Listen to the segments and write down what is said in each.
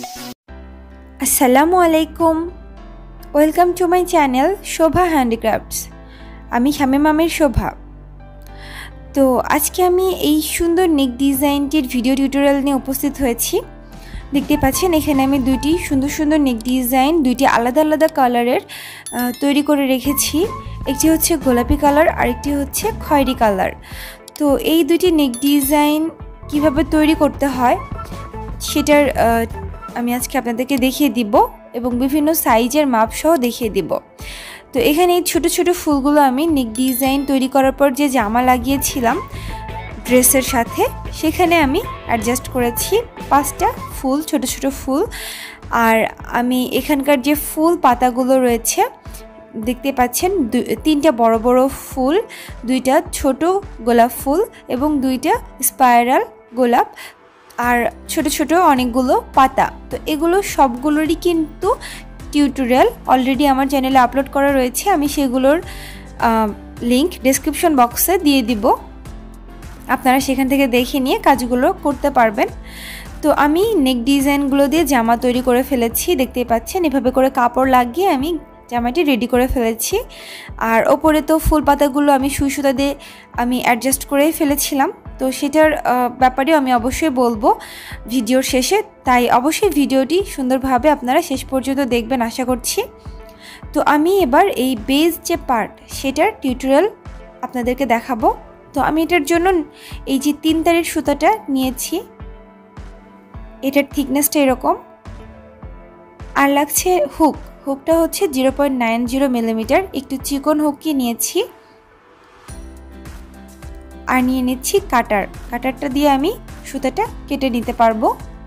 আসসালামু আলাইকুম, welcome to my channel Shobha handicrafts. আমি শামীম আমির শোভা। তো আজকে আমি এই সুন্দর নেক ডিজাইনটির ভিডিও টিউটোরিয়াল নিয়ে উপস্থিত হয়েছি। দেখতে পাচ্ছেন এখানে আমি দুইটি সুন্দর সুন্দর নেক ডিজাইন দুইটি আলাদা আলাদা কালারের তৈরি করে রেখেছি। একটি হচ্ছে গোলাপি কালার, আরেকটি হচ্ছে খয়েরি কালার। তো এই দুইটি নেক ডিজাইন কিভাবে তৈরি করতে হয় সেটার আমি আজকে আপনাদেরকে দেখিয়ে দিব এবং বিভিন্ন সাইজের মাপ সহ দেখিয়ে দিব। তো এখানে এই ছোটো ছোটো ফুলগুলো আমি নেক ডিজাইন তৈরি করার পর যে জামা লাগিয়েছিলাম ড্রেসের সাথে, সেখানে আমি অ্যাডজাস্ট করেছি 5টা ফুল, ছোট ছোট ফুল। আর আমি এখানকার যে ফুল পাতাগুলো রয়েছে দেখতে পাচ্ছেন, 3টা বড় বড় ফুল, 2টা ছোট গোলাপ ফুল এবং 2টা স্পাইরাল গোলাপ, আর ছোট ছোট অনেকগুলো পাতা। তো এগুলো সবগুলোরই কিন্তু টিউটোরিয়াল অলরেডি আমার চ্যানেলে আপলোড করা রয়েছে। আমি সেগুলোর লিংক ডেসক্রিপশন বক্সে দিয়ে দিব, আপনারা সেখান থেকে দেখে নিয়ে কাজগুলো করতে পারবেন। তো আমি নেক ডিজাইনগুলো দিয়ে জামা তৈরি করে ফেলেছি, দেখতেই পাচ্ছেন এভাবে করে কাপড় লাগিয়ে আমি জামাটি রেডি করে ফেলেছি। আর ওপরে তো ফুল পাতাগুলো আমি সুই সুতা দিয়ে আমি অ্যাডজাস্ট করে ফেলেছিলাম, তো সেটার ব্যাপারেও আমি অবশ্যই বলবো ভিডিওর শেষে, তাই অবশ্যই ভিডিওটি সুন্দরভাবে আপনারা শেষ পর্যন্ত দেখবেন আশা করছি। তো আমি এবার এই বেজ যে পার্ট সেটার টিউটোরিয়াল আপনাদেরকে দেখাবো। তো আমি এটার জন্য এই যে 3 তারের সুতাটা নিয়েছি, এটার থিকনেসটা এরকম, আর লাগছে হুকটা হচ্ছে 0.90 মিলিমিটার, একটু চিকন হুকই নিয়েছি। আর নিয়ে নিচ্ছি কাটারটা দিয়ে আমি সুতাটা কেটে নিতে পারবো।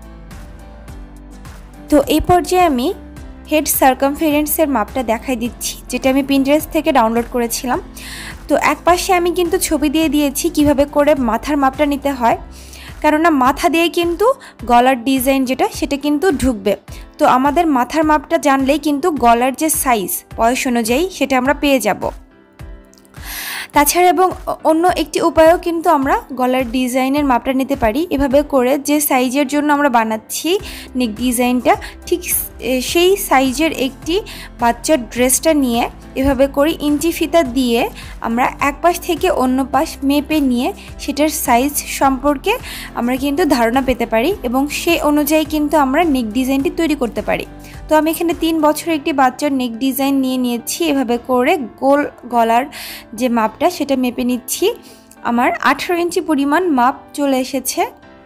তো এই পর্যায়ে আমি হেড সার্কামফারেন্সের মাপটা দেখাই দিচ্ছি, যেটা আমি পিন্টারেস্ট থেকে ডাউনলোড করেছিলাম। তো এক পাশে আমি কিন্তু ছবি দিয়ে দিয়েছি কিভাবে করে মাথার মাপটা নিতে হয়, কেননা মাথা দিয়ে কিন্তু গলার ডিজাইন যেটা সেটা কিন্তু ঢুকবে। তো আমাদের মাথার মাপটা জানলেই কিন্তু গলার যে সাইজ বয়স অনুযায়ী সেটা আমরা পেয়ে যাব। তাছাড়া এবং অন্য একটি উপায়ও কিন্তু আমরা গলার ডিজাইনের মাপটা নিতে পারি। এভাবে করে যে সাইজের জন্য আমরা বানাচ্ছি নেক ডিজাইনটা, ঠিক সেই সাইজের একটি বাচ্চার ড্রেসটা নিয়ে এভাবে করে ইঞ্চি ফিতা দিয়ে আমরা এক পাশ থেকে অন্য পাশ মেপে নিয়ে সেটার সাইজ সম্পর্কে আমরা কিন্তু ধারণা পেতে পারি এবং সেই অনুযায়ী কিন্তু আমরা নেক ডিজাইনটি তৈরি করতে পারি। তো আমি এখানে 3 বছরের একটি বাচ্চার নেক ডিজাইন নিয়েছি। এভাবে করে গোল গলার যে মাপটা সেটা মেপে নিচ্ছি। আমার 18 ইঞ্চি পরিমাণ মাপ চলে এসেছে।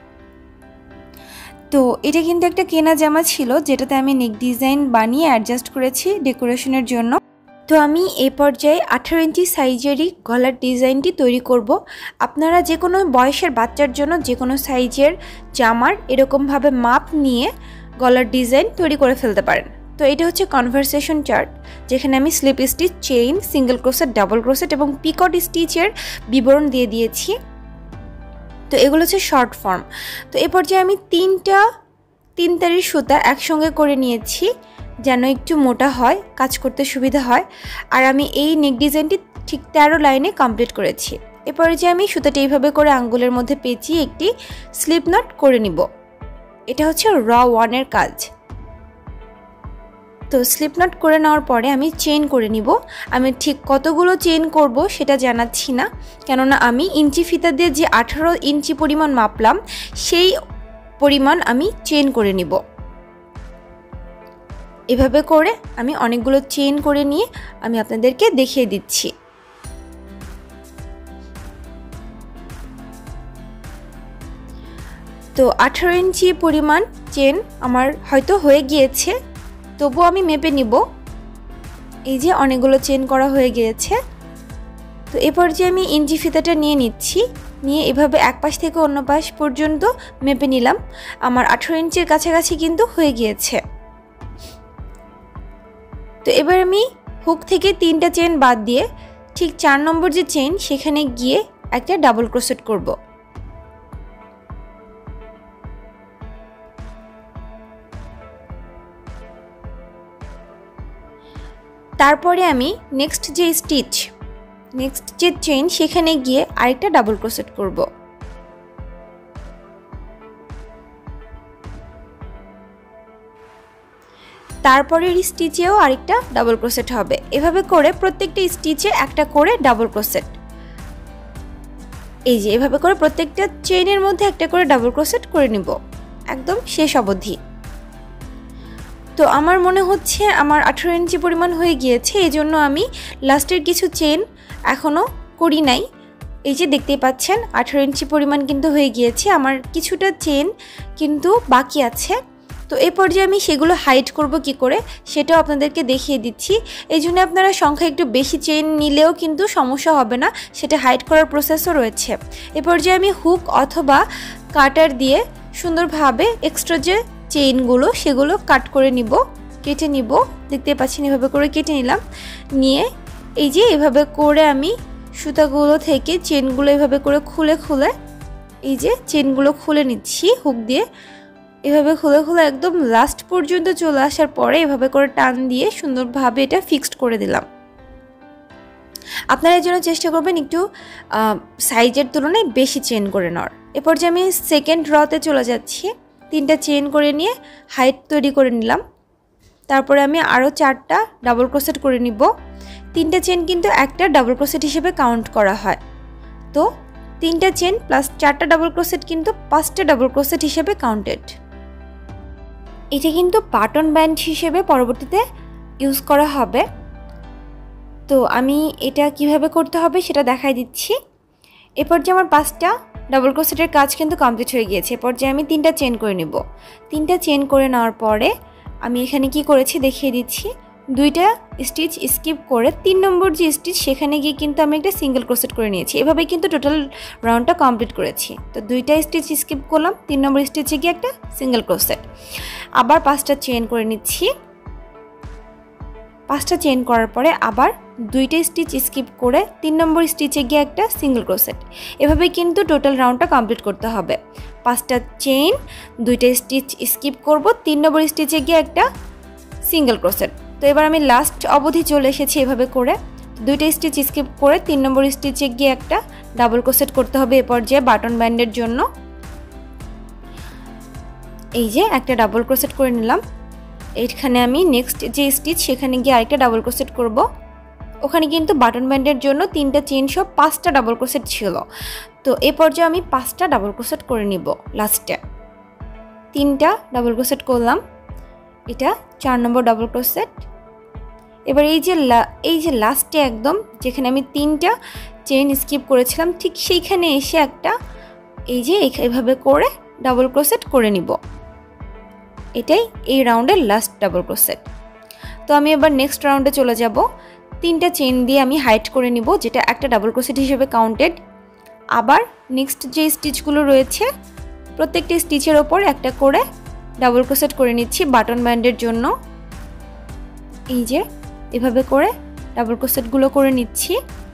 তো এটা কিন্তু একটা কেনা জামা ছিল, যেটাতে আমি নেক ডিজাইন বানিয়ে অ্যাডজাস্ট করেছি ডেকোরেশনের জন্য। তো আমি এই পর্যায়ে 18 ইঞ্চি সাইজেরই গলার ডিজাইনটি তৈরি করব। আপনারা যে কোনো বয়সের বাচ্চার জন্য যে কোনো সাইজের জামার এরকমভাবে মাপ নিয়ে গলার ডিজাইন তৈরি করে ফেলতে পারেন। তো এটা হচ্ছে কনভারসেশন চার্ট, যেখানে আমি slip stitch, chain, single crochet, double crochet এবং পিকট স্টিচের বিবরণ দিয়ে দিয়েছি। তো এগুলো হচ্ছে শর্ট ফর্ম। তো এ পর্যায়ে আমি 3 তারের সুতা একসঙ্গে করে নিয়েছি, যেন একটু মোটা হয়, কাজ করতে সুবিধা হয়। আর আমি এই নেক ডিজাইনটি ঠিক 13 লাইনে কমপ্লিট করেছি। এ পর্যায়ে আমি সুতাটা এইভাবে করে আঙ্গুলের মধ্যে পেঁচিয়ে একটি স্লিপ নট করে নিব। এটা হচ্ছে র 1-এর কাজ। তো স্লিপ নট করে নেওয়ার পরে আমি চেইন করে নিব। আমি ঠিক কতগুলো চেইন করব সেটা জানাচ্ছি না, কেননা আমি ইঞ্চি ফিতা দিয়ে যে 18 ইঞ্চি পরিমাণ মাপলাম সেই পরিমাণ আমি চেইন করে নিব। এভাবে করে আমি অনেকগুলো চেইন করে নিয়ে আমি আপনাদেরকে দেখিয়ে দিচ্ছি। তো 18 ইঞ্চি পরিমাণ চেন আমার হয়তো হয়ে গিয়েছে, তবুও আমি মেপে নিব। এই যে অনেকগুলো চেন করা হয়ে গিয়েছে। তো এ পর্যায়ে আমি ইঞ্চি ফিতাটা নিয়ে নিচ্ছি, নিয়ে এভাবে এক পাশ থেকে অন্য পাশ পর্যন্ত মেপে নিলাম। আমার 18 ইঞ্চির কাছাকাছি কিন্তু হয়ে গিয়েছে। তো এবার আমি হুক থেকে 3টা চেন বাদ দিয়ে ঠিক 4 নম্বর যে চেন সেখানে গিয়ে একটা ডাবল ক্রোশেট করব। তারপরে আমি নেক্সট যে চেইন সেখানে গিয়ে আরেকটা ডাবল ক্রোশেট করব। তারপরের স্টিচেও আরেকটা ডাবল ক্রোশেট হবে। এভাবে করে প্রত্যেকটা স্টিচে একটা করে ডাবল ক্রোশেট, এই যে এভাবে করে প্রত্যেকটা চেইনের মধ্যে একটা করে ডাবল ক্রোশেট করে নিব একদম শেষ অবধি। তো আমার মনে হচ্ছে আমার 18 ইঞ্চি পরিমাণ হয়ে গিয়েছে, এই জন্য আমি লাস্টের কিছু চেন এখনও করি নাই। এই যে দেখতেই পাচ্ছেন 18 ইঞ্চি পরিমাণ কিন্তু হয়ে গিয়েছে, আমার কিছুটা চেন কিন্তু বাকি আছে। তো এই পর্যায়ে আমি সেগুলো হাইড করব কি করে সেটাও আপনাদেরকে দেখিয়ে দিচ্ছি। এই জন্য আপনারা সংখ্যা একটু বেশি চেন নিলেও কিন্তু সমস্যা হবে না, সেটা হাইড করার প্রসেসও রয়েছে। এই পর্যায়ে আমি হুক অথবা কাটার দিয়ে সুন্দরভাবে এক্সট্রা যে চেইনগুলো সেগুলো কাট করে নিব, কেটে নিব। দেখতে পাচ্ছেন এভাবে করে কেটে নিলাম, নিয়ে এই যে এভাবে করে আমি সুতাগুলো থেকে চেনগুলো এভাবে করে খুলে খুলে এই যে চেনগুলো খুলে নিচ্ছি হুক দিয়ে। এভাবে খুলে খুলে একদম লাস্ট পর্যন্ত চলে আসার পরে এভাবে করে টান দিয়ে সুন্দরভাবে এটা ফিক্সড করে দিলাম। আপনারা এর জন্য চেষ্টা করবেন একটু সাইজের তুলনায় বেশি চেন করে নেওয়ার। এরপর যে আমি সেকেন্ড রতে চলে যাচ্ছি, 3টা চেন করে নিয়ে হাইট তৈরি করে নিলাম। তারপরে আমি আরও 4টা ডাবল ক্রোশেট করে নিব। 3টা চেন কিন্তু একটা ডাবল ক্রোশেট হিসেবে কাউন্ট করা হয়, তো 3টা চেন প্লাস 4টা ডাবল ক্রোশেট কিন্তু 5টা ডাবল ক্রোশেট হিসেবে কাউন্টেড। এটা কিন্তু বাটন ব্যান্ড হিসেবে পরবর্তীতে ইউজ করা হবে। তো আমি এটা কিভাবে করতে হবে সেটা দেখাই দিচ্ছি। এরপর যে আমার 5টা ডাবল ক্রোশেটের কাজ কিন্তু কমপ্লিট হয়ে গিয়েছে। এরপর যে আমি 3টা চেন করে নেব। 3টা চেন করে নেওয়ার পরে আমি এখানে কি করেছি দেখিয়ে দিচ্ছি। 2টা স্টিচ স্কিপ করে 3 নম্বর যে স্টিচ সেখানে গিয়ে কিন্তু আমি একটা সিঙ্গেল ক্রোশেট করে নিয়েছি। এভাবেই কিন্তু টোটাল রাউন্ডটা কমপ্লিট করেছি। তো 2টা স্টিচ স্কিপ করলাম, 3 নম্বর স্টিচে গিয়ে একটা সিঙ্গেল ক্রোশেট, আবার 5টা চেন করে নিচ্ছি। 5টা চেন করার পরে আবার 2টা স্টিচ স্কিপ করে 3 নম্বর স্টিচে গিয়ে একটা সিঙ্গেল ক্রোশেট। এভাবেই কিন্তু টোটাল রাউন্ডটা কমপ্লিট করতে হবে। 5টা চেন, 2টা স্টিচ স্কিপ করব, 3 নম্বর স্টিচে গিয়ে একটা সিঙ্গেল ক্রোশেট। তো এবার আমি লাস্ট অবধি চলে এসেছি এভাবে করে। 2টা স্টিচ স্কিপ করে 3 নম্বর স্টিচে গিয়ে একটা ডাবল ক্রোশেট করতে হবে এ পর্যায়ে বাটন ব্যান্ডের জন্য। এই যে একটা ডাবল ক্রোশেট করে নিলাম। এইখানে আমি নেক্সট যে স্টিচ সেখানে গিয়ে আরেকটা ডাবল ক্রোশেট করব। ওখানে কিন্তু বাটন ব্যান্ডের জন্য 3টা চেন সহ 5টা ডাবল ক্রোশেট ছিল। তো এই পর্যায়ে আমি 5টা ডাবল ক্রোশেট করে নিব। লাস্টে 3টা ডাবল ক্রোশেট করলাম, এটা 4 নম্বর ডাবল ক্রোশেট। এবার এই যে লাস্টে একদম যেখানে আমি 3টা চেন স্কিপ করেছিলাম ঠিক সেইখানে এসে একটা এই যে এইভাবে করে ডাবল ক্রোশেট করে নিব। এটাই এই রাউন্ডের লাস্ট ডাবল ক্রোশেট। তো আমি এবার নেক্সট রাউন্ডে চলে যাব। 3টা চেন দিয়ে আমি হাইট করে নিব, যেটা একটা ডাবল ক্রোশেট হিসেবে কাউন্টেড। আবার নেক্সট যে স্টিচগুলো রয়েছে প্রত্যেকটা স্টিচের ওপর একটা করে ডাবল ক্রোশেট করে নিচ্ছি বাটন ব্যান্ডের জন্য। এই যে এভাবে করে ডাবল ক্রোশেটগুলো করে নিচ্ছি।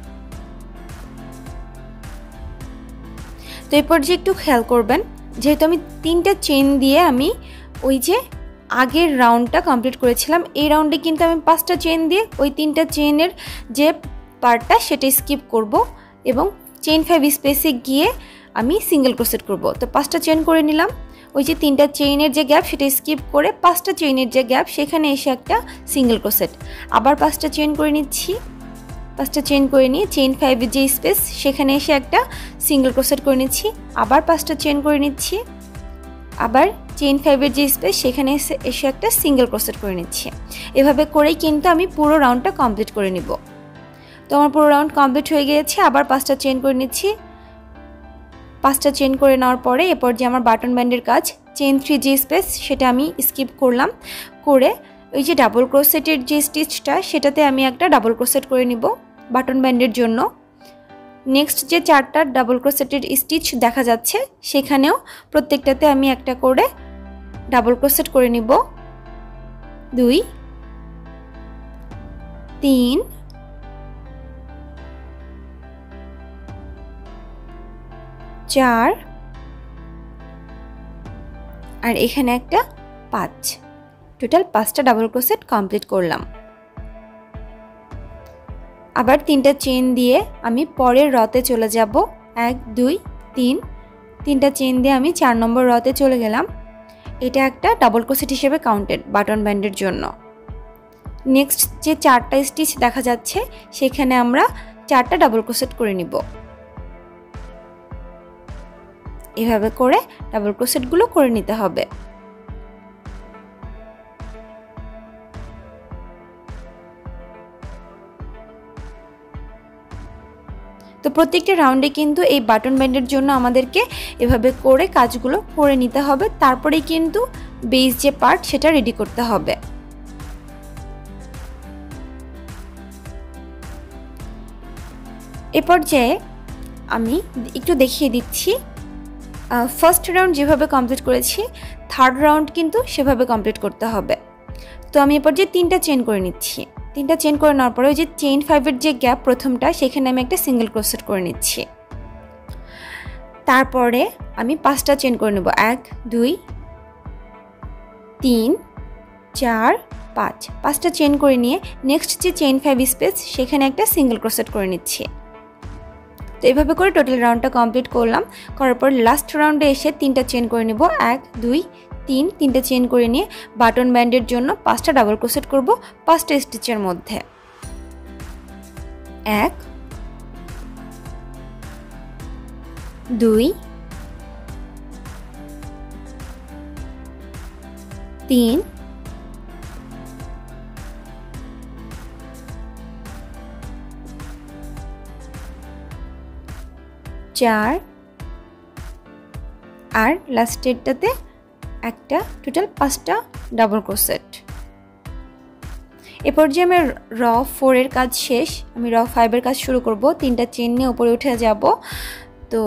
তো এরপর যে একটু খেয়াল করবেন, যেহেতু আমি 3টা চেন দিয়ে আমি ওই যে আগের রাউন্ডটা কমপ্লিট করেছিলাম, এই রাউন্ডে কিন্তু আমি 5টা চেন দিয়ে ওই 3টা চেনের যে পার্টটা সেটা স্কিপ করব এবং চেন 5 স্পেসে গিয়ে আমি সিঙ্গেল ক্রোশেট করব। তো 5টা চেন করে নিলাম, ওই যে 3টা চেইনের যে গ্যাপ সেটা স্কিপ করে 5টা চেইনের যে গ্যাপ সেখানে এসে একটা সিঙ্গেল ক্রোশেট, আবার 5টা চেন করে নিচ্ছি। 5টা চেন করে নিয়ে চেইন 5 এর যে স্পেস সেখানে এসে একটা সিঙ্গেল ক্রোশেট করে নিচ্ছি, আবার 5টা চেন করে নিচ্ছি, আবার চেইন 5 এর যে স্পেস সেখানে এসে একটা সিঙ্গেল ক্রোশেট করে নিচ্ছি। এভাবে করেই কিন্তু আমি পুরো রাউন্ডটা কমপ্লিট করে নিব। তো আমার পুরো রাউন্ড কমপ্লিট হয়ে গিয়েছে। আবার 5টা চেন করে নিচ্ছি। 5টা চেন করে নেওয়ার পরে এরপর যে আমার বাটন ব্যান্ডের কাজ, চেইন 3 যে স্পেস সেটা আমি স্কিপ করলাম, করে ওই যে ডাবল ক্রোশেটের যে স্টিচটা সেটাতে আমি একটা ডাবল ক্রোশেট করে নিব বাটন ব্যান্ডের জন্য। নেক্সট যে 4টা ডাবল ক্রোশেটের স্টিচ দেখা যাচ্ছে সেখানেও প্রত্যেকটাতে আমি একটা করে ডাবল ক্রোশেট করে নিব। 2 3 4 আর এখানে একটা 5, টোটাল 5টা ডাবল ক্রোশেট কমপ্লিট করলাম। আবার 3টা চেন দিয়ে আমি পরের রতে চলে যাব। 1 2 3, 3টা চেন দিয়ে আমি 4 নম্বর রতে চলে গেলাম। এটা একটা ডাবল ক্রোশেট হিসেবে কাউন্টেড বাটন ব্যান্ডের জন্য। নেক্সট যে 4টা স্টিচ দেখা যাচ্ছে সেখানে আমরা 4টা ডাবল ক্রোশেট করে নিব। এভাবে করে ডাবল ক্রোশেটগুলো করে নিতে হবে। তো প্রত্যেকটা রাউন্ডে কিন্তু এই বাটন ব্যান্ডের জন্য আমাদেরকে এভাবে করে কাজগুলো করে নিতে হবে, তারপরেই কিন্তু বেস যে পার্ট সেটা রেডি করতে হবে। এ পর্যায়ে আমি একটু দেখিয়ে দিচ্ছি, ফার্স্ট রাউন্ড যেভাবে কমপ্লিট করেছি থার্ড রাউন্ড কিন্তু সেভাবে কমপ্লিট করতে হবে। তো আমি এ পর্যায়ে 3টা চেন করে নিচ্ছি। 3টা চেন করে নেওয়ার পরে ওই যে চেইন 5-এর যে গ্যাপ প্রথমটা সেখানে আমি একটা সিঙ্গেল ক্রোশেট করে নিচ্ছি। তারপরে আমি 5টা চেন করে নেব, 1 2 3 4 5। 5টা চেন করে নিয়ে নেক্সট যে চেইন 5 স্পেস সেখানে একটা সিঙ্গেল ক্রোশেট করে নিচ্ছি। তো এইভাবে করে টোটাল রাউন্ডটা কমপ্লিট করলাম। করার পর লাস্ট রাউন্ডে এসে 3টা চেন করে নেব, 1 2 3। 3টা চেন করে নিয়ে বাটন ব্যান্ডের জন্য 5টা ডাবল ক্রোশেট করব 5টা স্টিচের মধ্যে। 1 2 3 4 আর লাস্টেরটাতে একটা, টোটাল 5টা ডাবল ক্রোশেট। এ পর্যায়ে আমার র 4-এর কাজ শেষ, আমি র 5-এর কাজ শুরু করব। 3টা চেন নিয়ে উপরে উঠে যাব। তো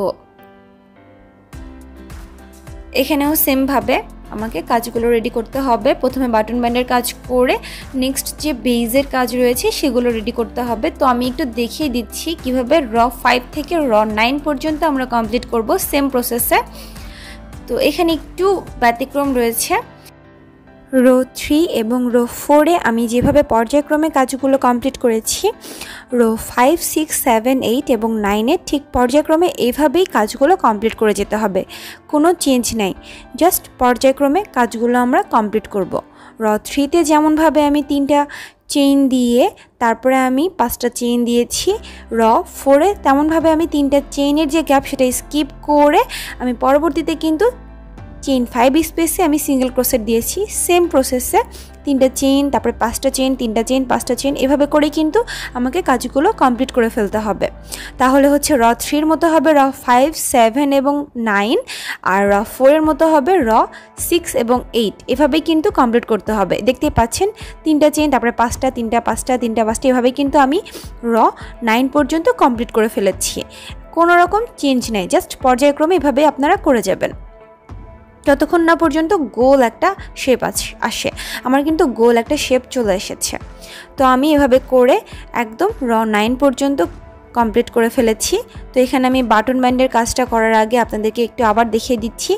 এখানেও সেম ভাবে আমাকে কাজগুলো রেডি করতে হবে। প্রথমে বাটন ব্যান্ডের কাজ করে নেক্সট যে বেজের কাজ রয়েছে সেগুলো রেডি করতে হবে। তো আমি একটু দেখিয়ে দিচ্ছি কিভাবে র 5 থেকে র 9 পর্যন্ত আমরা কমপ্লিট করব সেম প্রসেসে। তো এখানে একটু ব্যতিক্রম রয়েছে। রো 3 এবং রো 4-এ আমি যেভাবে পর্যায়ক্রমে কাজগুলো কমপ্লিট করেছি, রো 5 6 7 8 এবং 9-এ ঠিক পর্যায়ক্রমে এইভাবেই কাজগুলো কমপ্লিট করে যেতে হবে, কোনো চেঞ্জ নাই। জাস্ট পর্যায়ক্রমে কাজগুলো আমরা কমপ্লিট করব। র 3-তে যেমনভাবে আমি 3টা চেইন দিয়ে তারপরে আমি 5টা চেইন দিয়েছি, র 4-এ তেমনভাবে আমি 3টা চেইনের যে গ্যাপ সেটা স্কিপ করে আমি পরবর্তীতে কিন্তু চেইন 5 স্পেসে আমি সিঙ্গেল ক্রোশেট দিয়েছি। সেম প্রসেসে 3টা চেইন, তারপরে 5টা চেইন, 3টা চেইন, 5টা চেইন, এভাবে করে কিন্তু আমাকে কাজগুলো কমপ্লিট করে ফেলতে হবে। তাহলে হচ্ছে র 3-এর মতো হবে র 5 7 এবং 9, আর র 4-এর মতো হবে র 6 এবং 8। এভাবেই কিন্তু কমপ্লিট করতে হবে। দেখতেই পাচ্ছেন 3টা চেইন, তারপরে 5টা, 3টা 5টা, 3টা 5টা, এভাবেই কিন্তু আমি র 9 পর্যন্ত কমপ্লিট করে ফেলেছি। কোনো রকম চেঞ্জ নেই, জাস্ট পর্যায়ক্রমে এভাবেই আপনারা করে যাবেন যতক্ষণ না পর্যন্ত গোল একটা শেপ আসে। আমার কিন্তু গোল একটা শেপ চলে এসেছে। তো আমি এভাবে করে একদম র 9 পর্যন্ত কমপ্লিট করে ফেলেছি। তো এখানে আমি বাটন ব্যান্ডের কাজটা করার আগে আপনাদেরকে একটু আবার দেখিয়ে দিচ্ছি।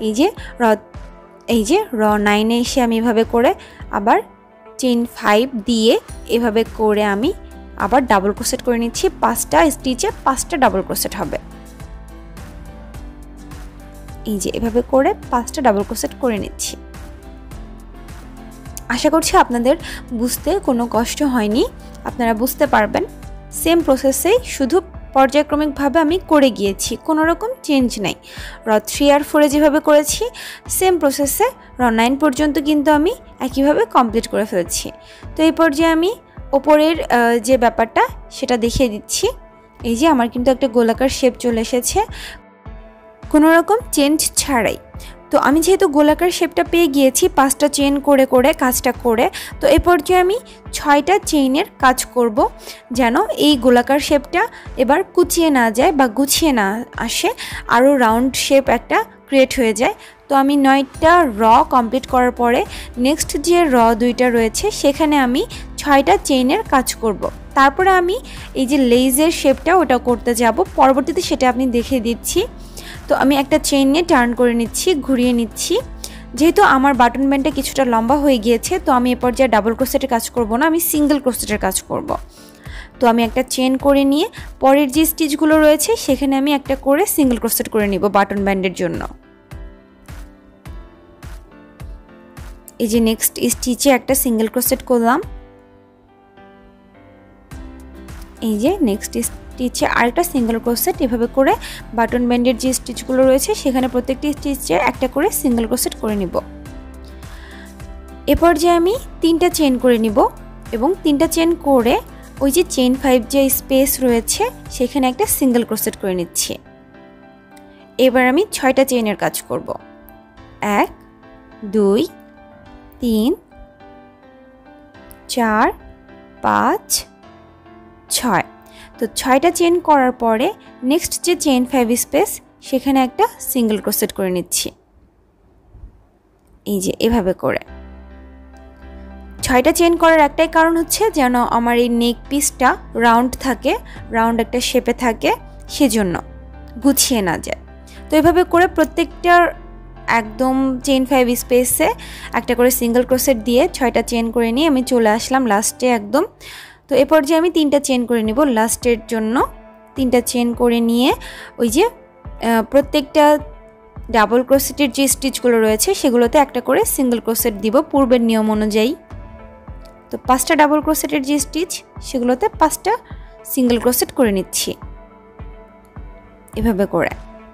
এই যে র 9-এ এসে আমি এভাবে করে আবার চেইন 5 দিয়ে এভাবে করে আমি আবার ডাবল ক্রোশেট করে নিচ্ছি। 5টা স্টিচে 5টা ডাবল ক্রোশেট হবে। এই যে এভাবে করে 5টা ডাবল ক্রোশেট করে নিচ্ছি। আশা করছি আপনাদের বুঝতে কোনো কষ্ট হয়নি, আপনারা বুঝতে পারবেন। সেম প্রসেসেই শুধু পর্যায়ক্রমিকভাবে আমি করে গিয়েছি, কোনো রকম চেঞ্জ নাই। র 3 আর 4-এ যেভাবে করেছি সেম প্রসেসে র 9 পর্যন্ত কিন্তু আমি একইভাবে কমপ্লিট করে ফেলেছি। তো এই পর্যায়ে আমি ওপরের যে ব্যাপারটা সেটা দেখিয়ে দিচ্ছি। এই যে আমার কিন্তু একটা গোলাকার শেপ চলে এসেছে কোনো রকম চেঞ্জ ছাড়াই। তো আমি যেহেতু গোলাকার শেপটা পেয়ে গিয়েছি 5টা চেইন করে করে কাজটা করে, তো এই পর্যায়ে আমি 6টা চেইনের কাজ করব যেন এই গোলাকার শেপটা এবার কুচিয়ে না যায় বা গুছিয়ে না আসে, আরও রাউন্ড শেপ একটা ক্রিয়েট হয়ে যায়। তো আমি 9টা র কমপ্লিট করার পরে নেক্সট যে র 2টা রয়েছে সেখানে আমি 6টা চেইনের কাজ করব। তারপরে আমি এই যে লেজের শেপটা ওটা করতে যাব, পরবর্তীতে সেটা আপনি দেখিয়ে দিচ্ছি। তো আমি একটা চেইন নিয়ে টার্ন করে নিচ্ছি, ঘুরিয়ে নিচ্ছি। যেহেতু আমার বাটন ব্যান্ডটা কিছুটা লম্বা হয়ে গিয়েছে, তো আমি এ পর্যায়ে ডাবল ক্রোশেটের কাজ করব না, আমি সিঙ্গেল ক্রোশেটের কাজ করব। তো আমি একটা চেইন করে নিয়ে পরের যে স্টিচগুলো রয়েছে সেখানে আমি একটা করে সিঙ্গেল ক্রোশেট করে নিব বাটন ব্যান্ডের জন্য। এই যে নেক্সট স্টিচে একটা সিঙ্গেল ক্রোশেট করলাম, এই যে নেক্সট স্টিচে আরেকটা সিঙ্গেল ক্রোশেট। এভাবে করে বাটন ব্যান্ডের যে স্টিচগুলো রয়েছে সেখানে প্রত্যেকটি স্টিচে একটা করে সিঙ্গেল ক্রোশেট করে নিব। এরপর যে আমি 3টা চেইন করে নিব এবং 3টা চেইন করে ওই যে চেইন 5 যে স্পেস রয়েছে সেখানে একটা সিঙ্গেল ক্রোশেট করে নিচ্ছি। এবার আমি 6টা চেইনের কাজ করব। 1 2 3 4 5 6। তো 6টা চেইন করার পরে নেক্সট যে চেইন 5 স্পেস সেখানে একটা সিঙ্গেল ক্রোশেট করে নিচ্ছি, এই যে এভাবে করে। 6টা চেইন করার একটাই কারণ হচ্ছে যেন আমার এই নেক পিসটা রাউন্ড থাকে, রাউন্ড একটা শেপে থাকে, সেজন্য গুছিয়ে না যায়। তো এভাবে করে প্রত্যেকটার একদম চেইন 5 স্পেসে একটা করে সিঙ্গেল ক্রোশেট দিয়ে 6টা চেইন করে নিয়ে আমি চলে আসলাম লাস্টে একদম। তো এরপর যে আমি 3টা চেইন করে নিব লাস্টের জন্য। 3টা চেইন করে নিয়ে ওই যে প্রত্যেকটা ডাবল ক্রোশেটের যে স্টিচগুলো রয়েছে সেগুলোতে একটা করে সিঙ্গেল ক্রোশেট দিব পূর্বের নিয়ম অনুযায়ী। তো 5টা ডাবল ক্রোশেটের যে স্টিচ সেগুলোতে 5টা সিঙ্গেল ক্রোশেট করে নিচ্ছি এভাবে করে।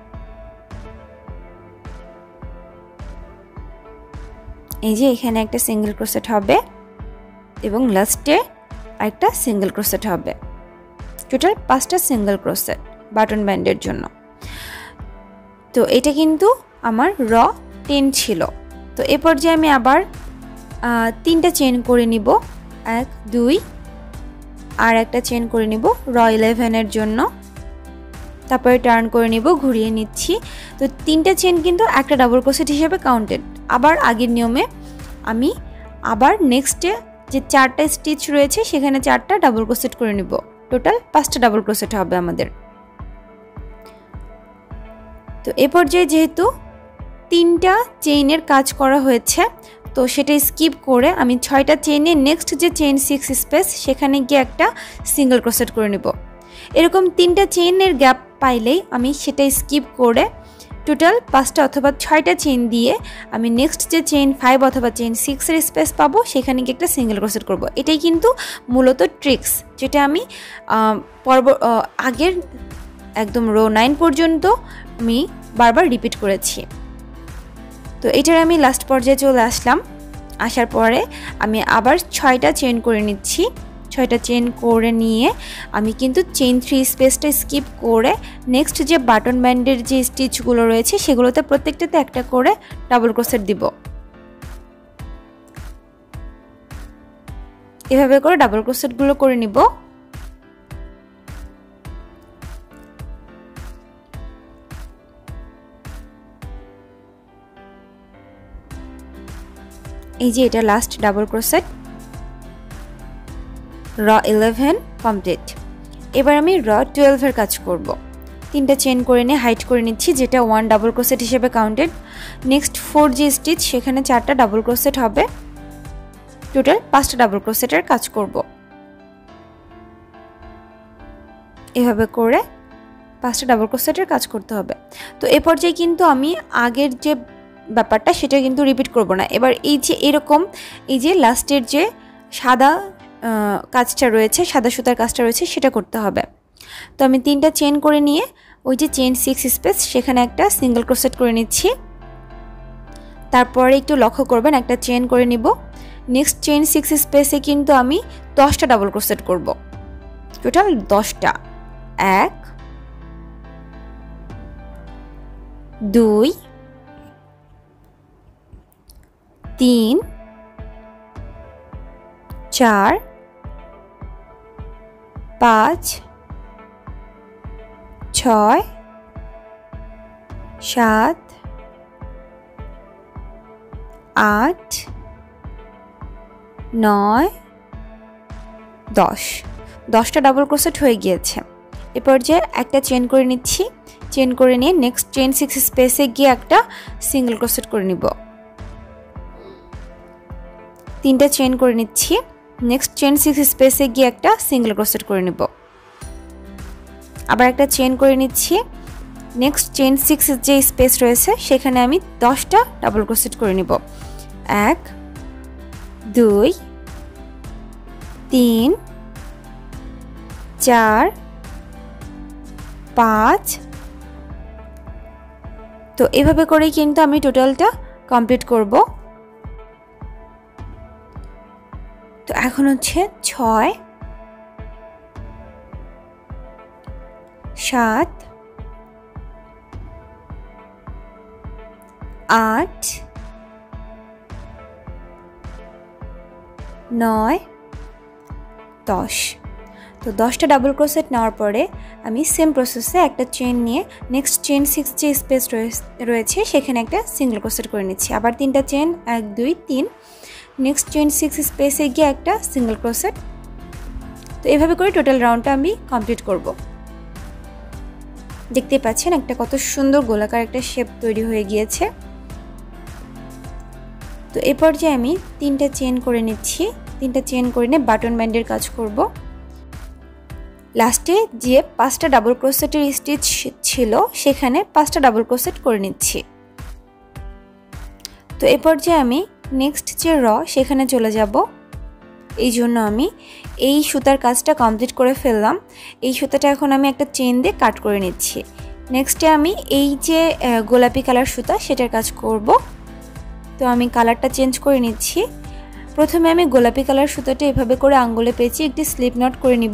এই যে এখানে একটা সিঙ্গেল ক্রোশেট হবে এবং লাস্টে একটা সিঙ্গেল ক্রোশেট হবে। টোটাল 5টা সিঙ্গেল ক্রোশেট বাটন ব্যান্ডের জন্য। তো এটা কিন্তু আমার র 10 ছিল। তো এ পর্যায়ে আমি আবার 3টা চেইন করে নিব, 1 2 আর একটা চেইন করে নিব র 11 এর জন্য। তারপরে টার্ন করে নিব, ঘুরিয়ে নিচ্ছি। তো 3টা চেইন কিন্তু একটা ডাবল ক্রোশেট হিসেবে কাউন্টেড। আবার আগের নিয়মে আমি আবার নেক্সটে যে 4টা স্টিচ রয়েছে সেখানে 4টা ডাবল ক্রোশেট করে নিব। টোটাল 5টা ডাবল ক্রোশেট হবে আমাদের। তো এ পর্যায়ে যেহেতু 3টা চেইনের কাজ করা হয়েছে তো সেটা স্কিপ করে আমি 6টা চেইনে নেক্সট যে চেইন 6 স্পেস সেখানে গিয়ে একটা সিঙ্গেল ক্রোশেট করে নিব। এরকম 3টা চেইনের গ্যাপ পাইলেই আমি সেটা স্কিপ করে টোটাল 5টা অথবা 6টা চেইন দিয়ে আমি নেক্সট যে চেইন 5 অথবা চেইন 6 এর স্পেস পাবো সেখানে গিয়ে একটা সিঙ্গেল ক্রোশেট করব। এটাই কিন্তু মূলত ট্রিক্স, যেটা আমি আগের একদম রো 9 পর্যন্ত আমি বারবার রিপিট করেছি। তো এটার আমি লাস্ট পর্যায়ে চলে আসলাম। আসার পরে আমি আবার 6টা চেইন করে নিচ্ছি। 6টা চেইন করে নিয়ে আমি কিন্তু চেইন 3 স্পেসটা স্কিপ করে নেক্সট যে বাটন ব্যান্ডের যে স্টিচগুলো রয়েছে সেগুলোতে প্রত্যেকটাতে একটা করে ডাবল ক্রোশেট দিব। এভাবে করে ডাবল ক্রোশেটগুলো করে নিব। এই যে এটা লাস্ট ডাবল ক্রোশেট, র 11 কমপ্লিট। এবার আমি র 12 এর কাজ করব। 3টা চেইন করে নিয়ে হাইট করে নিচ্ছি, যেটা 1 ডাবল ক্রোশেট হিসেবে কাউন্টেড। নেক্সট 4 যে স্টিচ সেখানে 4টা ডাবল ক্রোশেট হবে। টোটাল 5টা ডাবল ক্রোশেটের কাজ করব। এভাবে করে 5টা ডাবল ক্রোশেটের কাজ করতে হবে। তো এই পর্যায়ে কিন্তু আমি আগের যে ব্যাপারটা সেটা কিন্তু রিপিট করব না। এবার এই যে এরকম এই যে লাস্টের যে সাদা কাজটা রয়েছে, সাদা সুতার কাজটা রয়েছে সেটা করতে হবে। তো আমি 3টা চেইন করে নিয়ে ওই যে চেইন 6 স্পেস সেখানে একটা সিঙ্গেল ক্রোশেট করে নিচ্ছি। তারপরে একটু লক্ষ্য করবেন একটা চেইন করে নিব। নেক্সট চেইন 6 স্পেসে কিন্তু আমি 10টা ডাবল ক্রোশেট করব। টোটাল 10টা। 1 2 3 4 5 6 7 8 9 10। 10টা ডাবল ক্রোশেট হয়ে গিয়েছে। এ পর্যায়ে একটা চেইন করে নিচ্ছি। চেইন করে নিয়ে নেক্সট চেইন 6 স্পেসে গিয়ে একটা সিঙ্গেল ক্রোশেট করে নিব। 3টা চেইন করে নিচ্ছি। নেক্সট চেইন 6 স্পেসে গিয়ে একটা সিঙ্গেল ক্রোশেট করে নিব। আবার একটা চেইন করে নিচ্ছি। নেক্সট চেইন 6 যে স্পেস রয়েছে সেখানে আমি 10টা ডাবল ক্রোশেট করে নিব। 1 2 3 4 5 তো এভাবে করেই কিন্তু আমি টোটালটা কমপ্লিট করব। তো এখন হচ্ছে 6 7 8 9 10 তো 10টা ডাবল ক্রোশেট নেওয়ার পরে আমি সেম প্রসেসে একটা চেন নিয়ে নেক্সট চেন 6 যে স্পেস রয়েছে সেখানে একটা সিঙ্গেল ক্রোশেট করে নিচ্ছি। আবার 3টা চেন 1 2 3 নেক্সট চেন 6 স্পেসে গিয়ে একটা সিঙ্গেল ক্রোশেট। তো এভাবে করে টোটাল রাউন্ডটা আমি কমপ্লিট করব। দেখতে পাচ্ছেন একটা কত সুন্দর গোলাকার একটা শেপ তৈরি হয়ে গিয়েছে। তো এই পর্যায়ে আমি 3টা চেন করে নিচ্ছি। 3টা চেন করে নিয়ে বাটন ব্যান্ডের কাজ করব। লাস্টে যে 5টা ডাবল ক্রোশেটের স্টিচ ছিল সেখানে 5টা ডাবল ক্রোশেট করে নিচ্ছি। তো এই পর্যায়ে আমি নেক্সট যে সেখানে চলে যাব। এই জন্য আমি এই সুতার কাজটা কমপ্লিট করে ফেললাম। এই সুতাটা এখন আমি একটা চেন দিয়ে কাট করে নিচ্ছি। নেক্সটে আমি এই যে গোলাপি কালার সুতা সেটার কাজ করব। তো আমি কালারটা চেঞ্জ করে নিচ্ছি। প্রথমে আমি গোলাপি কালার সুতাটা এভাবে করে আঙ্গুলে পেঁচিয়ে একটি স্লিপ নট করে নিব।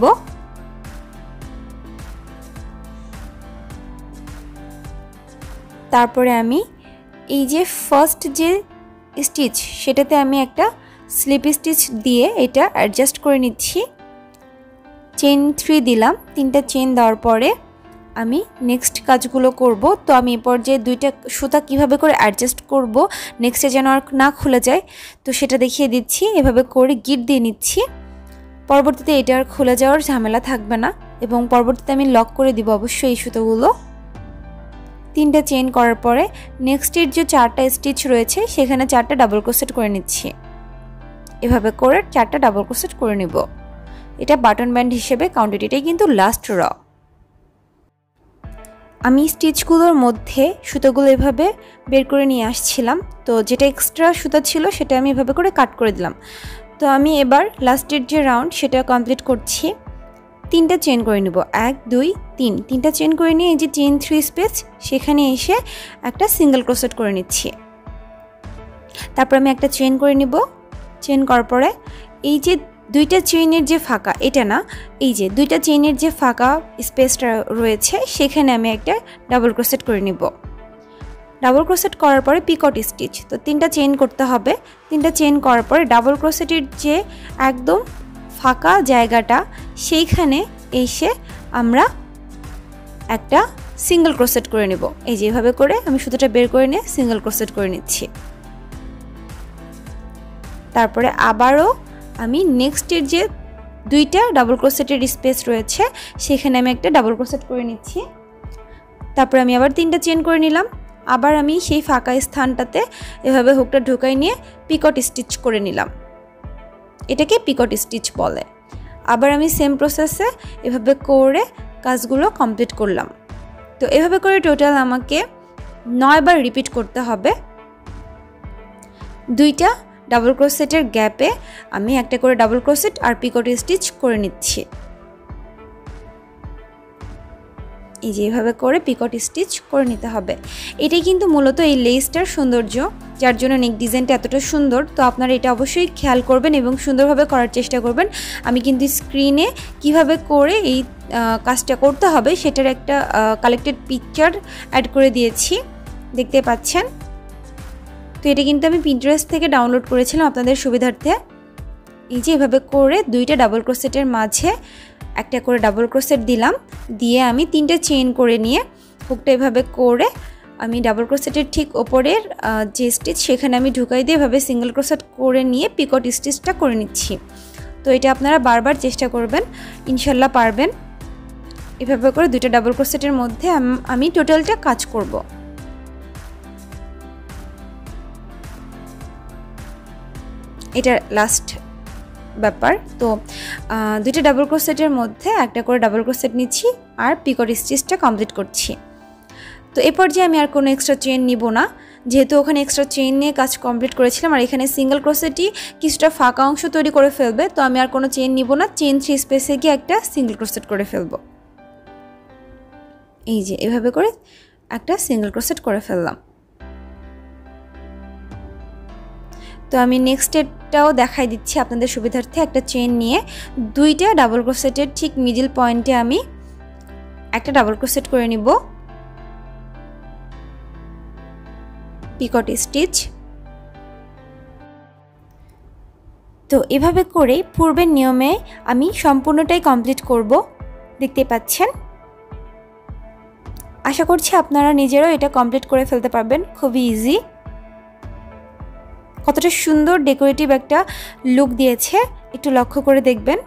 তারপরে আমি এই যে ফার্স্ট যে স্টিচ সেটাতে আমি একটা স্লিপ স্টিচ দিয়ে এটা অ্যাডজাস্ট করে নিচ্ছি। চেন 3 দিলাম। 3টা চেন দেওয়ার পরে আমি নেক্সট কাজগুলো করব। তো আমি এ পর্যায়ে 2টা সুতা কিভাবে করে অ্যাডজাস্ট করব নেক্সটে যেন আর না খুলে যায় তো সেটা দেখিয়ে দিচ্ছি। এভাবে করে গিট দিয়ে নিচ্ছি। পরবর্তীতে এটা আর খুলে যাওয়ার ঝামেলা থাকবে না এবং পরবর্তীতে আমি লক করে দিব অবশ্যই এই সুতোগুলো। 3টা চেন করার পরে নেক্সটের যে 4টা স্টিচ রয়েছে সেখানে 4টা ডাবল ক্রোশেট করে নিচ্ছি। এভাবে করে 4টা ডাবল ক্রোশেট করে নিব। এটা বাটন ব্যান্ড হিসেবে কাউন্টেড। এটাই কিন্তু লাস্ট আমি স্টিচগুলোর মধ্যে সুতোগুলো এভাবে বের করে নিয়ে আসছিলাম। তো যেটা এক্সট্রা সুতা ছিল সেটা আমি এভাবে করে কাট করে দিলাম। তো আমি এবার লাস্টের যে রাউন্ড সেটা কমপ্লিট করছি। 3টা চেন করে নেব 1 2 3। 3টা চেন করে নিয়ে এই যে চেন 3 স্পেস সেখানে এসে একটা সিঙ্গেল ক্রোশেট করে নিচ্ছি। তারপর আমি একটা চেন করে নিব। চেন করার পরে এই যে 2টা চেইনের যে ফাঁকা এটা না, এই যে 2টা চেইনের যে ফাঁকা স্পেসটা রয়েছে সেখানে আমি একটা ডাবল ক্রোশেট করে নিব। ডাবল ক্রোশেট করার পরে পিকট স্টিচ। তো 3টা চেইন করতে হবে। 3টা চেইন করার পরে ডাবল ক্রোশেটের যে একদম ফাঁকা জায়গাটা সেইখানে এসে আমরা একটা সিঙ্গেল ক্রোশেট করে নেব। এই যেভাবে করে আমি সুতোটা বের করে নিয়ে সিঙ্গেল ক্রোশেট করে নিচ্ছি। তারপরে আবারও আমি নেক্সটের যে 2টা ডাবল ক্রোশেটের স্পেস রয়েছে সেখানে আমি একটা ডাবল ক্রোশেট করে নিচ্ছি। তারপরে আমি আবার 3টা চেন করে নিলাম। আবার আমি সেই ফাঁকা স্থানটাতে এভাবে হুকটা ঢোকাই নিয়ে পিকট স্টিচ করে নিলাম। এটাকে পিকট স্টিচ বলে। আবার আমি সেম প্রসেসে এভাবে করে কাজগুলো কমপ্লিট করলাম। তো এভাবে করে টোটাল আমাকে 9 বার রিপিট করতে হবে। 2টা ডাবল ক্রোশেটের গ্যাপে আমি একটা করে ডাবল ক্রোশেট আর পিকট স্টিচ করে নিচ্ছি। এই যেভাবে করে পিকট স্টিচ করে নিতে হবে। এটাই কিন্তু মূলত এই লেসটার সৌন্দর্য, যার জন্য নেক ডিজাইনটা এতটা সুন্দর। তো আপনারা এটা অবশ্যই খেয়াল করবেন এবং সুন্দরভাবে করার চেষ্টা করবেন। আমি কিন্তু স্ক্রিনে কিভাবে করে এই কাজটা করতে হবে সেটার একটা কালেক্টেড পিকচার অ্যাড করে দিয়েছি, দেখতে পাচ্ছেন। তো এটা কিন্তু আমি পিন্টারেস্ট থেকে ডাউনলোড করেছিলাম আপনাদের সুবিধার্থে। এই যে এভাবে করে 2টা ডাবল ক্রোশেটের মাঝে একটা করে ডাবল ক্রোশেট দিলাম, দিয়ে আমি 3টা চেইন করে নিয়ে হুকটা এভাবে করে আমি ডাবল ক্রোশেটের ঠিক ওপরের যে স্টিচ সেখানে আমি ঢুকাই দিয়ে এভাবে সিঙ্গেল ক্রোশেট করে নিয়ে পিকট স্টিচটা করে নিচ্ছি। তো এটা আপনারা বারবার চেষ্টা করবেন, ইনশাল্লাহ পারবেন। এভাবে করে 2টা ডাবল ক্রোশেটের মধ্যে আমি টোটালটা কাজ করব। এটা লাস্ট ব্যাপার। তো 2টা ডাবল ক্রোশেটের মধ্যে একটা করে ডাবল ক্রোশেট নিচ্ছি আর পিকট স্টিচটা কমপ্লিট করছি। তো এই পর্যায়ে আমি আর কোনো এক্সট্রা চেন নিব না। যেহেতু ওখানে এক্সট্রা চেইন নিয়ে কাজ কমপ্লিট করেছিলাম, আর এখানে সিঙ্গেল ক্রোশেটই কিছুটা ফাঁকা অংশ তৈরি করে ফেলবে, তো আমি আর কোনো চেইন নিব না, চেইন 3 স্পেসে গিয়ে একটা সিঙ্গেল ক্রোশেট করে ফেলবো। এই যে এভাবে করে একটা সিঙ্গেল ক্রোশেট করে ফেললাম। তো আমি নেক্সট স্টেপটাও দেখাই দিচ্ছি আপনাদের সুবিধার্থে। একটা চেইন নিয়ে 2টা ডাবল ক্রোশেটের ঠিক মিডল পয়েন্টে আমি একটা ডাবল ক্রোশেট করে নিব, পিকট স্টিচ। তো এভাবে করে পূর্বের নিয়মে আমি সম্পূর্ণটাই কমপ্লিট করব, দেখতে পাচ্ছেন। আশা করছি আপনারা নিজেরাও এটা কমপ্লিট করে ফেলতে পারবেন, খুবই ইজি। কতটা সুন্দর ডেকোরেটিভ একটা লুক দিয়েছে একটু লক্ষ্য করে দেখবেন।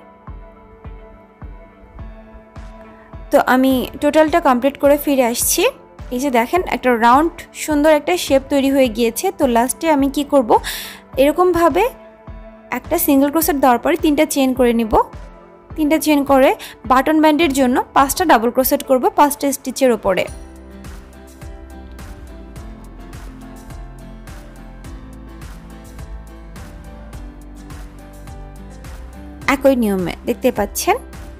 তো আমি টোটালটা কমপ্লিট করে ফিরে আসছি। এই যে দেখেন একটা রাউন্ড সুন্দর একটা শেপ তৈরি হয়ে গিয়েছে। তো লাস্টে আমি কি করব, এরকমভাবে একটা সিঙ্গেল ক্রোশেট দেওয়ার পরে 3টা চেইন করে নিব। 3টা চেইন করে বাটন ব্যান্ডের জন্য 5টা ডাবল ক্রোশেট করব 5টা স্টিচের উপরে। একই নিয়মে দেখতে পাচ্ছেন।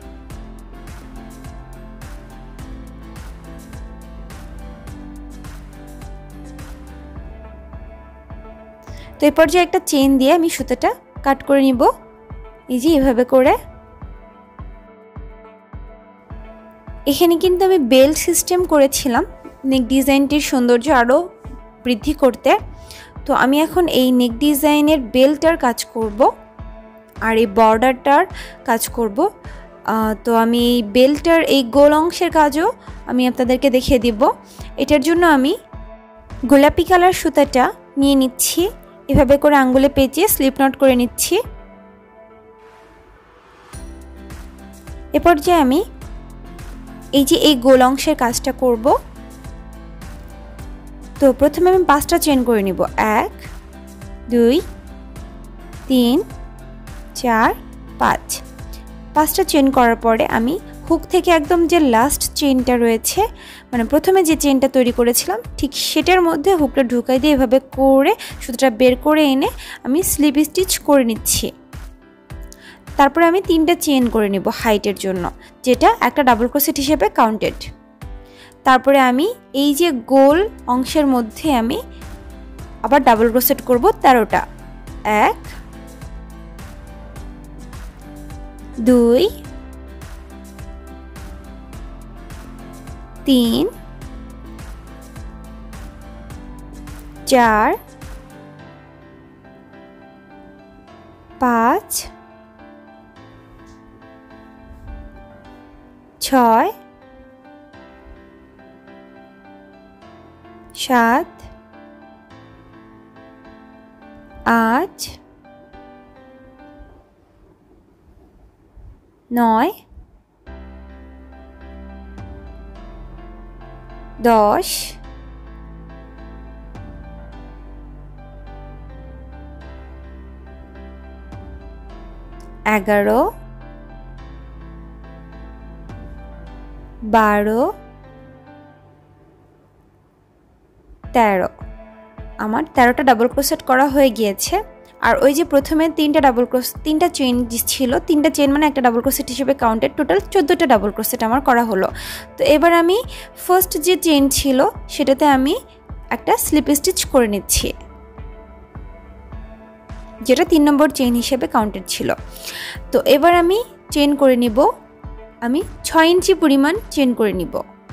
তো এই পর্যায়ে একটা চেইন দিয়ে আমি সুতাটা কাট করে নিব, এই যে এভাবে করে। এখানে কিন্তু আমি বেল্ট সিস্টেম করেছিলাম নেক ডিজাইনটির সৌন্দর্য আরও বৃদ্ধি করতে। তো আমি এখন এই নেক ডিজাইনের বেল্টটার কাজ করব আর এই বর্ডারটার কাজ করব। তো আমি এই বেল্টটার এই গোল অংশের কাজও আমি আপনাদেরকে দেখিয়ে দিব। এটার জন্য আমি গোলাপি কালার সুতাটা নিয়ে নিচ্ছি, এভাবে করে আঙ্গুলে পেঁচিয়ে স্লিপ নট করে নিচ্ছি। এ পর্যায়ে আমি এই যে এই গোল অংশের কাজটা করব। তো প্রথমে আমি 5টা চেইন করে নিব, 1 2 3 4 5। 5টা চেইন করার পরে আমি হুক থেকে একদম যে লাস্ট চেইনটা রয়েছে, মানে প্রথমে যে চেইনটা তৈরি করেছিলাম ঠিক সেটার মধ্যে হুকটা ঢুকাই দিয়ে এভাবে করে সুতোটা বের করে এনে আমি স্লিপ স্টিচ করে নিচ্ছি। তারপরে আমি 3টা চেইন করে নেব হাইটের জন্য, যেটা একটা ডাবল ক্রোশেট হিসেবে কাউন্টেড। তারপরে আমি এই যে গোল অংশের মধ্যে আমি আবার ডাবল ক্রোশেট করব 13টা। 1 2 3 4 5 6 7 8 9 10 11 12 13। আমার 13টা ডাবল ক্রোশেট করা হয়ে গিয়েছে। আর ওই যে প্রথমে 3টা চেইন ছিল, 3টা চেইন মানে একটা ডাবল ক্রোশেট হিসেবে কাউন্টেড, টোটাল 14টা ডাবল ক্রোশেট আমার করা হলো। তো এবার আমি ফার্স্ট যে চেইন ছিল সেটাতে আমি একটা স্লিপ স্টিচ করে নিচ্ছি, যেটা 3 নম্বর চেইন হিসেবে কাউন্টেড ছিল। তো এবার আমি চেইন করে নিব, আমি 6 ইঞ্চি পরিমাণ চেইন করে নিব।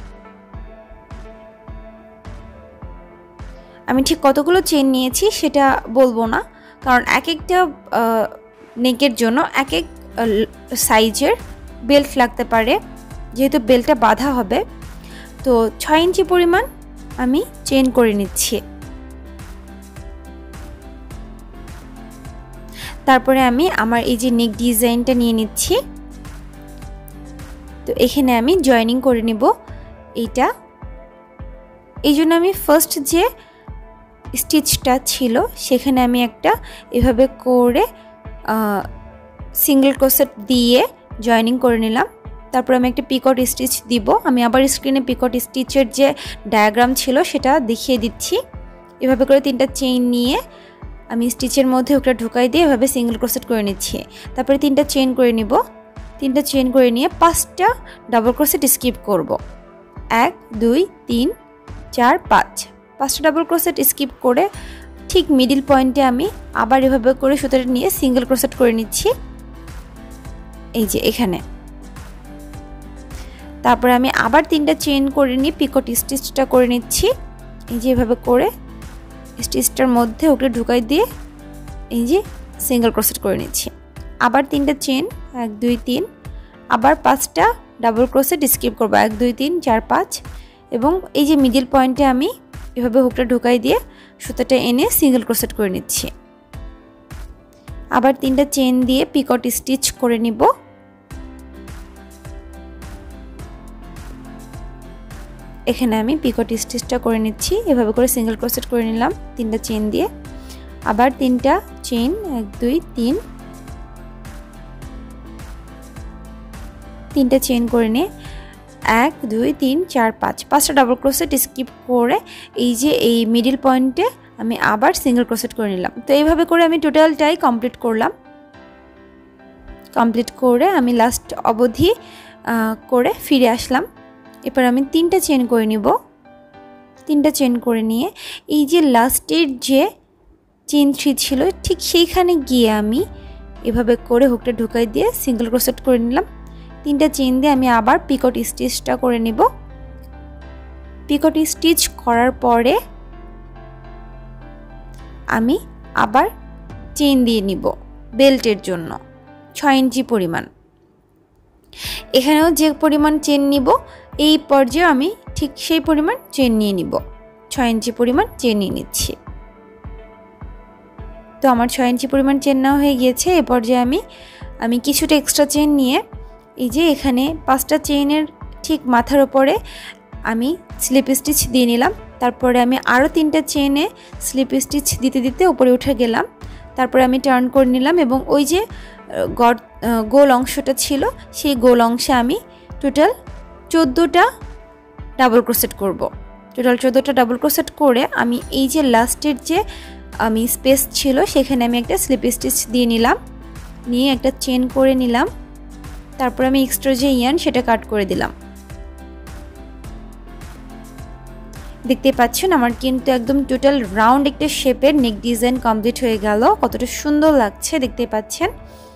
আমি ঠিক কতগুলো চেইন নিয়েছি সেটা বলবো না, কারণ এক একটা নেকের জন্য এক এক সাইজের বেল্ট লাগতে পারে, যেহেতু বেল্টটা বাঁধা হবে। তো 6 ইঞ্চি পরিমাণ আমি চেইন করে নিচ্ছি। তারপরে আমি আমার এই যে নেক ডিজাইনটা নিয়ে নিচ্ছি। তো এখানে আমি জয়েনিং করে নিব এইটা। এই জন্য আমি ফার্স্ট যে স্টিচটা ছিল সেখানে আমি একটা এভাবে করে সিঙ্গেল ক্রোশেট দিয়ে জয়েনিং করে নিলাম। তারপর আমি একটা পিকট স্টিচ দিব। আমি আবার স্ক্রিনে পিকট স্টিচের যে ডায়াগ্রাম ছিল সেটা দেখিয়ে দিচ্ছি। এভাবে করে 3টা চেইন নিয়ে আমি স্টিচের মধ্যে হুকটা ঢুকাই দিয়ে এভাবে সিঙ্গেল ক্রোশেট করে নিচ্ছি। তারপরে 3টা চেইন করে নিব। 3টা চেইন করে নিয়ে 5টা ডাবল ক্রোশেট স্কিপ করব। 1 2 3 4 5 5টা ডাবল ক্রোশেট স্কিপ করে ঠিক মিডল পয়েন্টে আমি আবার এভাবে করে সুতাটা নিয়ে সিঙ্গেল ক্রোশেট করে নিচ্ছি, এই যে এখানে। তারপরে আমি আবার 3টা চেইন করে নিয়ে পিকট স্টিচটা করে নিচ্ছি, এই যে এভাবে করে স্টিচটার মধ্যে ওকে ঢুকাই দিয়ে এই যে সিঙ্গেল ক্রোশেট করে নিচ্ছি। আবার 3টা চেইন 1 2 3, আবার 5টা ডাবল ক্রোশেট স্কিপ করব 1 2 3 4 5, এবং এই যে মিডল পয়েন্টে আমি এভাবে হুকটা ঢুকাই দিয়ে সুতাটা এনে সিঙ্গেল ক্রোশেট করে নিচ্ছি। আবার 3টা চেইন দিয়ে পিকট স্টিচ করে নিব। এখানে আমি পিকট স্টিচটা করে নিচ্ছি, এভাবে করে সিঙ্গেল ক্রোশেট করে নিলাম 3টা চেইন দিয়ে। আবার 3টা চেইন 1 2 3, 3টা চেইন করে নিয়ে 1 2 3 4 5 5টা ডাবল ক্রোশেট স্কিপ করে এই যে এই মিডল পয়েন্টে আমি আবার সিঙ্গেল ক্রোশেট করে নিলাম। তো এইভাবে করে আমি টোটালটাই কমপ্লিট করলাম। কমপ্লিট করে আমি লাস্ট অবধি করে ফিরে আসলাম। এরপর আমি 3টা চেইন করে নিব। 3টা চেইন করে নিয়ে এই যে লাস্টের যে চেইন 3 ছিল ঠিক সেইখানে গিয়ে আমি এভাবে করে হুকটা ঢুকাই দিয়ে সিঙ্গেল ক্রোশেট করে নিলাম। 3টা চেইন দিয়ে আমি আবার পিকট স্টিচটা করে নিব। পিকট স্টিচ করার পরে আমি আবার চেইন দিয়ে নিব বেল্টের জন্য 6 ইঞ্চি পরিমাণ। এখানেও যে পরিমাণ চেইন নিব এই পর্যায়ে আমি ঠিক সেই পরিমাণ চেইন নিয়ে নিব। 6 ইঞ্চি পরিমাণ চেইন নিয়ে নিচ্ছি। তো আমার 6 ইঞ্চি পরিমাণ চেইন নেওয়া হয়ে গিয়েছে। এই পর্যায়ে আমি কিছুটা এক্সট্রা চেইন নিয়ে এই যে এখানে 5টা চেইনের ঠিক মাথার উপরে আমি স্লিপ স্টিচ দিয়ে নিলাম। তারপরে আমি আরও 3টা চেইনে স্লিপ স্টিচ দিতে দিতে উপরে উঠে গেলাম। তারপরে আমি টার্ন করে নিলাম এবং ওই যে গোল অংশটা ছিল সেই গোল অংশে আমি টোটাল 14টা ডাবল ক্রোশেট করব। টোটাল 14টা ডাবল ক্রোশেট করে আমি এই যে লাস্টের যে আমি স্পেস ছিল সেখানে আমি একটা স্লিপ স্টিচ দিয়ে নিলাম, নিয়ে একটা চেইন করে নিলাম। তারপর আমি এক্সট্রা যে ইয়ার্ন সেটা কাট করে দিলাম। দেখতে পাচ্ছেন আমার কিন্তু একদম টোটাল রাউন্ড একটা শেপের নেক ডিজাইন কমপ্লিট হয়ে গেল। কতটা সুন্দর লাগছে দেখতে পাচ্ছেন।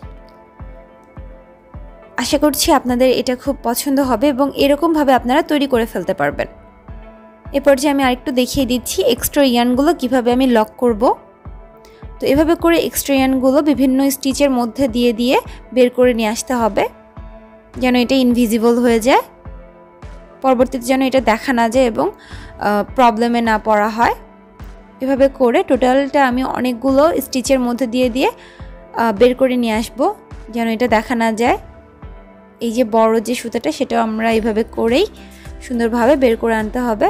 আশা করছি আপনাদের এটা খুব পছন্দ হবে এবং এরকমভাবে আপনারা তৈরি করে ফেলতে পারবেন। এরপর যে আমি আরেকটু দেখিয়ে দিচ্ছি এক্সট্রা ইয়ার্নগুলো কিভাবে আমি লক করব। তো এভাবে করে এক্সট্রা ইয়ার্নগুলো বিভিন্ন স্টিচের মধ্যে দিয়ে দিয়ে বের করে নিয়ে আসতে হবে যেন এটা ইনভিজিবল হয়ে যায়, পরবর্তীতে যেন এটা দেখা না যায় এবং প্রবলেমে না পড়া হয়। এভাবে করে টোটালটা আমি অনেকগুলো স্টিচের মধ্যে দিয়ে দিয়ে বের করে নিয়ে আসবো যেন এটা দেখা না যায়। এই যে বড় যে সুতাটা সেটাও আমরা এইভাবে করেই সুন্দরভাবে বের করে আনতে হবে।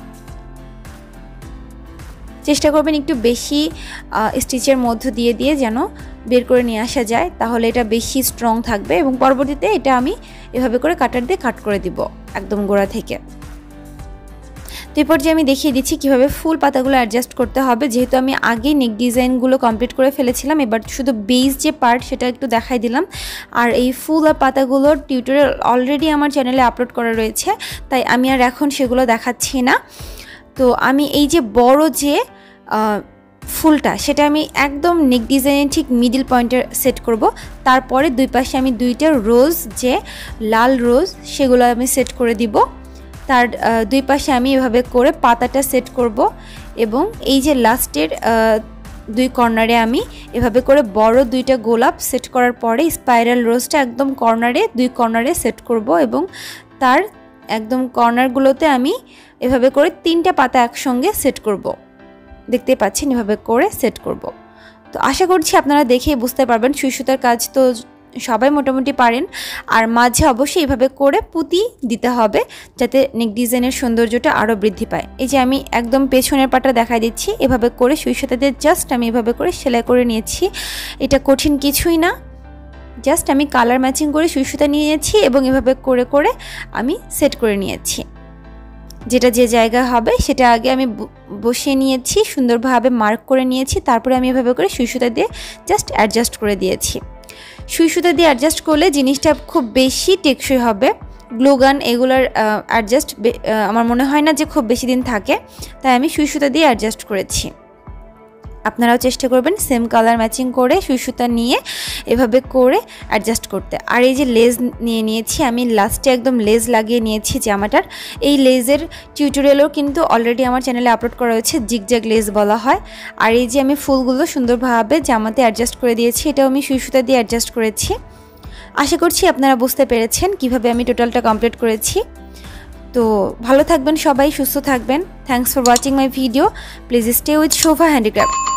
চেষ্টা করবেন একটু বেশি স্টিচের মধ্য দিয়ে দিয়ে যেন বের করে নিয়ে আসা যায়, তাহলে এটা বেশি স্ট্রং থাকবে এবং পরবর্তীতে এটা আমি এভাবে করে কাটার দিয়ে কাট করে দিব একদম গোড়া থেকে। তো এরপর যে আমি দেখিয়ে দিচ্ছি কিভাবে ফুল পাতাগুলো অ্যাডজাস্ট করতে হবে। যেহেতু আমি আগে নেক ডিজাইনগুলো কমপ্লিট করে ফেলেছিলাম, এবার শুধু বেস যে পার্ট সেটা একটু দেখাই দিলাম। আর এই ফুল আর পাতাগুলোর টিউটোরিয়াল অলরেডি আমার চ্যানেলে আপলোড করা রয়েছে, তাই আমি আর এখন সেগুলো দেখাচ্ছি না। তো আমি এই যে বড় যে ফুলটা সেটা আমি একদম নেক ডিজাইনের ঠিক মিডল পয়েন্টে সেট করব। তারপরে দুই পাশে আমি 2টা রোজ যে লাল রোজ সেগুলো আমি সেট করে দিব। তার দুই পাশে আমি এভাবে করে পাতাটা সেট করব এবং এই যে লাস্টের 2 কর্নারে আমি এভাবে করে বড় 2টা গোলাপ সেট করার পরে স্পাইরাল রোজটা একদম কর্নারে 2 কর্নারে সেট করব এবং তার একদম কর্নারগুলোতে আমি এভাবে করে 3টা পাতা একসঙ্গে সেট করব। দেখতে পাচ্ছেন এভাবে করে সেট করব। তো আশা করছি আপনারা দেখেই বুঝতে পারবেন। সুই সুতার কাজ তো সবাই মোটামুটি পারেন, আর মাঝে অবশ্যই এভাবে করে পুঁতি দিতে হবে যাতে নেক ডিজাইনের সৌন্দর্যটা আরও বৃদ্ধি পায়। এই যে আমি একদম পেছনের পাটা দেখাই দিচ্ছি, এভাবে করে সুই সুতা দিয়ে জাস্ট আমি এভাবে করে সেলাই করে নিয়েছি। এটা কঠিন কিছুই না, জাস্ট আমি কালার ম্যাচিং করে সুই সুতা নিয়েছি এবং এভাবে করে করে আমি সেট করে নিয়েছি। যেটা যে জায়গা হবে সেটা আগে আমি বসিয়ে নিয়েছি, সুন্দরভাবে মার্ক করে নিয়েছি। তারপরে আমি এভাবে করে সুই সুতা দিয়ে জাস্ট অ্যাডজাস্ট করে দিয়েছি। সুই সুতা দিয়ে অ্যাডজাস্ট করলে জিনিসটা খুব বেশি টেকসই হবে। গ্লু গান এগুলোর অ্যাডজাস্ট আমার মনে হয় না যে খুব বেশি দিন থাকে, তাই আমি সুই সুতা দিয়ে অ্যাডজাস্ট করেছি। আপনারাও চেষ্টা করবেন সেম কালার ম্যাচিং করে সুই সুতা নিয়ে এভাবে করে অ্যাডজাস্ট করতে। আর এই যে লেজ নিয়ে নিয়েছি আমি, লাস্টে একদম লেজ লাগিয়ে নিয়েছি জামাটার। এই লেজের টিউটোরিয়ালও কিন্তু অলরেডি আমার চ্যানেলে আপলোড করা হয়েছে, জিগজ্যাগ লেজ বলা হয়। আর এই যে আমি ফুলগুলো সুন্দরভাবে জামাতে অ্যাডজাস্ট করে দিয়েছি, এটাও আমি সুই সুতা দিয়ে অ্যাডজাস্ট করেছি। আশা করছি আপনারা বুঝতে পেরেছেন কিভাবে আমি টোটালটা কমপ্লিট করেছি। তো ভালো থাকবেন সবাই, সুস্থ থাকবেন। Thanks for watching my video. Please stay with Shobha handicraft.